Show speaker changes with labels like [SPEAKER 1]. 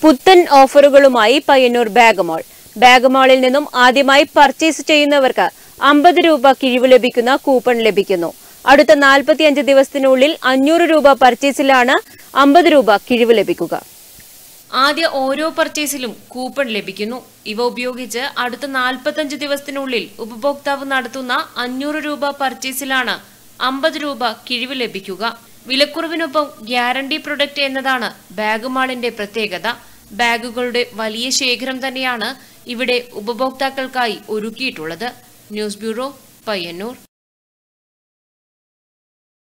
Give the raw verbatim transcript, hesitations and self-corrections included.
[SPEAKER 1] പുത്തൻ ഓഫറുകളുമായി Payyanur bag mall. Bag മാളിൽ നിന്നും ആദ്യമായി പർച്ചേസ് ചെയ്യുന്നവർക്ക് അമ്പത് രൂപ കിഴിവ് ലഭിക്കുന്ന കൂപ്പൺ ലഭിക്കുന്നു. അടുത്ത നാൽപ്പത്തിയഞ്ച് ദിവസത്തിനുള്ളിൽ അഞ്ഞൂറ് രൂപ പർച്ചേസിലാണ് അമ്പത് രൂപ കിഴിവ് ലഭിക്കുക.
[SPEAKER 2] ആദ്യ ഓരോ പർച്ചേസിലും കൂപ്പൺ ലഭിക്കുന്നു. ഇവ ഉപയോഗിച്ച് അടുത്ത നാൽപ്പത്തഞ്ച് ദിവസത്തിനുള്ളിൽ ഉപഭോക്താവ് നടത്തുന്ന അഞ്ഞൂറ് രൂപ പർച്ചേസിലാണ് അമ്പത് രൂപ കിഴിവ് ലഭിക്കുക. വിലക്കുറവിനൊപ്പം ഗ്യാരണ്ടി പ്രൊഡക്റ്റ് എന്നതാണ് ബാഗ് മാളിന്റെ പ്രത്യേകത. ബാഗുകളുടെ വലിയ ശേഖരം തന്നെയാണ് ഇവിടെ ഉപഭോക്താക്കൾക്കായി ഒരുക്കിയിട്ടുള്ളത്. News bureau, Payyanur.